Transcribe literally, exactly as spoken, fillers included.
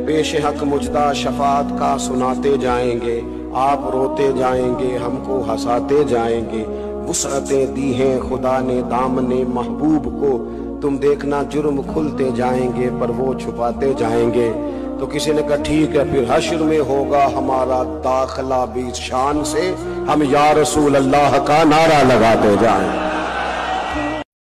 पेश हक मुजदा शफात का सुनाते जाएंगे, आप रोते जाएंगे हमको हंसाते जाएंगे। वुसअतें दी हैं खुदा ने दामने महबूब को, तुम देखना जुर्म खुलते जाएंगे पर वो छुपाते जाएंगे। तो किसी ने कहा ठीक है, फिर हश्र में होगा हमारा दाखला भी शान से, हम या रसूल अल्लाह का नारा लगाते जाएं।